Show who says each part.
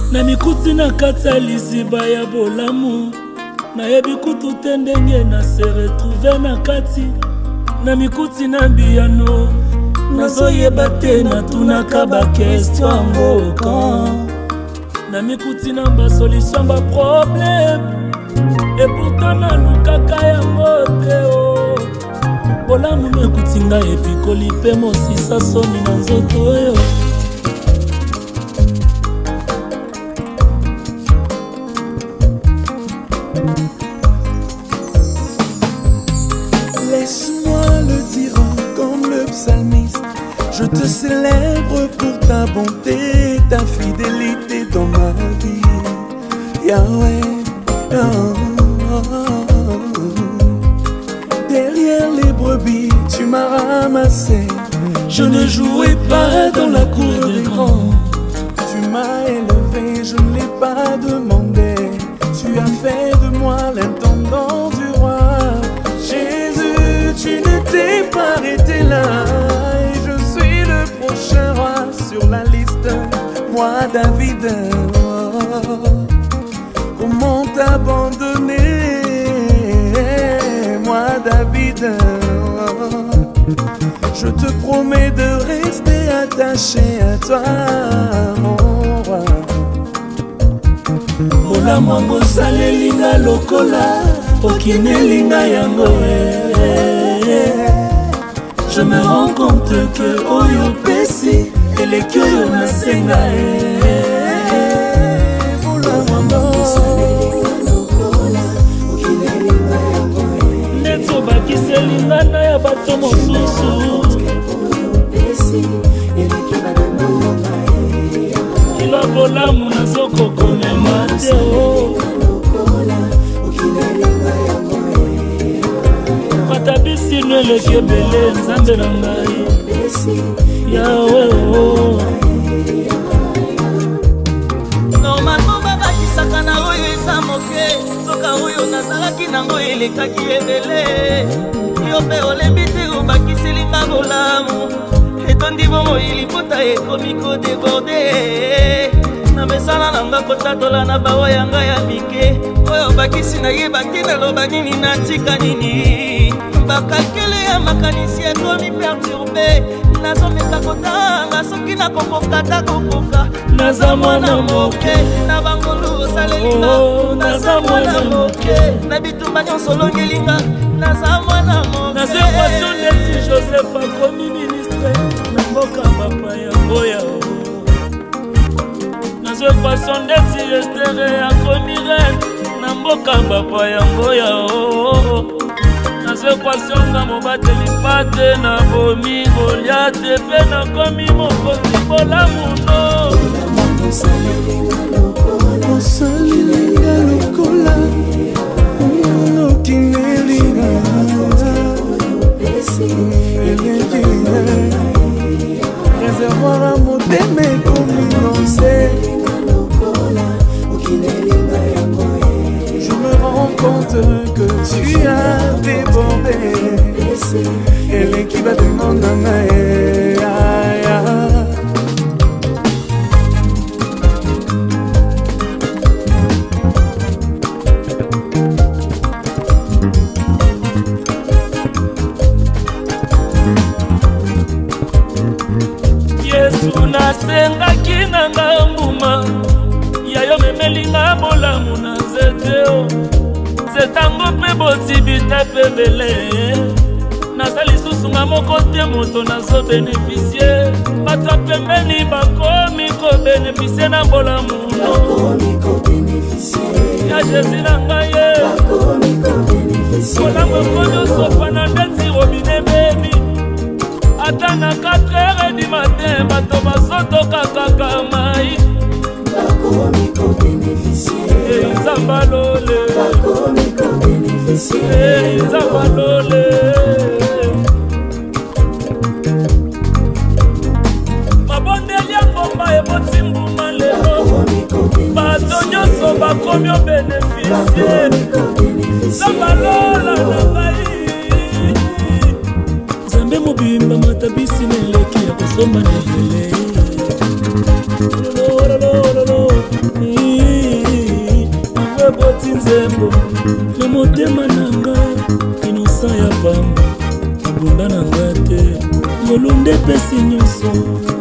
Speaker 1: Na mikuti na kati ya liziba ya bolamu nayebi kutu te ndenge na se retrouve na kati na mikuti na biyano nazoyeba te natunaka bakestio yango na mikuti na basolution baproblème et pourtant nalukaka yango te bolamu mekuti ngai epikoli mpe mosisa soni na nzoto oyo.
Speaker 2: Laisse-moi le dire comme le psalmiste, je te célèbre pour ta bonté, ta fidélité dans ma vie, Yahweh. Derrière les brebis, tu m'as ramassé, je ne jouais pas dans la cour des grands. Tu m'as élevé, je ne l'ai pas demandé, tu as fait de moi l'intendant du roi. Jésus, tu ne t'es pas arrêté là, et je suis le prochain roi sur la liste, moi David. Comment t'abandonner, moi David? Je te promets de rester attaché à toi, mon roi.
Speaker 1: Bolamu bosalelinga lokola okinelinga yango. Je me rends compte que oyo pesi eleki oyo nasenga. Neto bakiselinga na ya bato mosusu kila bolamu nazokokomema te matabisino eleki ebele nzambe na ngai Yawe.
Speaker 3: Normalement babakisaka na oyo eza moke, soka oyo nazalaki nango elekaki ebele. Yo mpe olembi te obakiselinga bolamu, etondi bomoi liputa ekomi kodeborde. Na mesana nanga kotatola na bawa yanga ya mike, oyo bakisi nayeba te naloba nini natika nini. Bakalkele ya makanisi ekomi perturbe, nazomeka kotanga soki nakokokata kokoka. Naza mwana moke na bangolu osalelinga, naza mwana moke na bitumba nyonso olongelinga, naza mwana moke.
Speaker 1: Naza équation neti Joseph akomi ministre na mboka bapaya ngoya. Naza équation neti Estere akomi reine na mboka bapaya ngoya. Naza équation nga mobateli pate na bomi Goliate pe nakomi mokonzi bolamu no.
Speaker 2: Osalinga lokola okinelinga réservoir à motema ekominonse. Je me rends compte que tu as débordé et l'équipe va demander.
Speaker 1: Yesu nasengaki nanga mbuma yayo memelinga bolamu na nzeteo zetango mpe botibita mpe bele naza lisusu nga moko te moto nazobenefisie bato pembeni bakomi kobenefisie na bolamu ya Jésus na ngai ye bolamu ekomi osopana ndeti robine bebi ata na 4h du matin bato bazotoka kaka mai nzamba lole nzamba lole. Mabondeli ya ngomba eboti mbuma lelo bato nyonso bakomi obenefisie nzamba lola na ngai. Nzambe mobimba matabisi na eleki ya kosomba na ele. eboti nzembo na motema nanga inosa ya pamba abunda nanga te molunde pesi nyonso